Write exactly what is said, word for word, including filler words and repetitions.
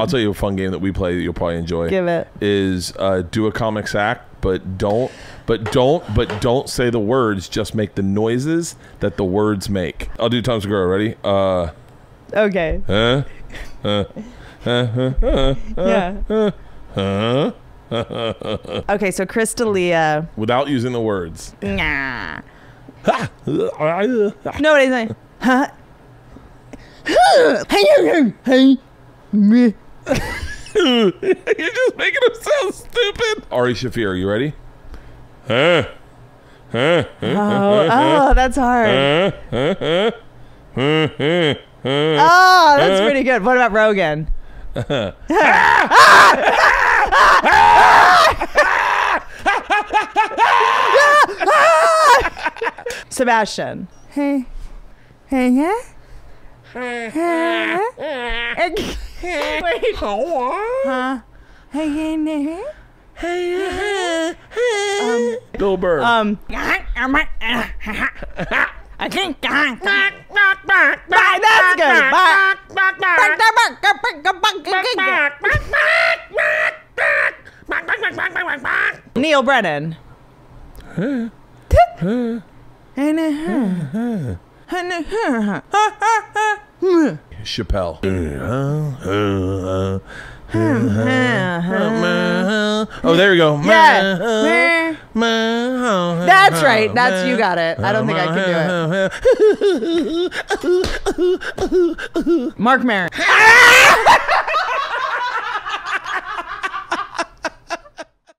I'll tell you a fun game that we play that you'll probably enjoy. Give it. Is uh, do a comics act, but don't, but don't, but don't say the words. Just make the noises that the words make. I'll do Tom Segura. Ready? Uh, okay. Huh? Uh, uh, uh, uh, Yeah. Uh, uh, Okay, so Crystalia. without using the words. Nah. You're No, what is it? Huh? just making him sound stupid. Ari Shafir, you ready? Huh? Huh? Oh, oh, that's hard. Oh, that's pretty good. What about Rogan? Sebastian. Hey. Hey, yeah? Wait. Huh? Hey, hey, hey. Um, Bill Burr. um, I think that's good. Neil Brennan. Chappelle. Oh, there you go. Yeah. That's right. That's you got it. I don't think I can do it. Mark Maron.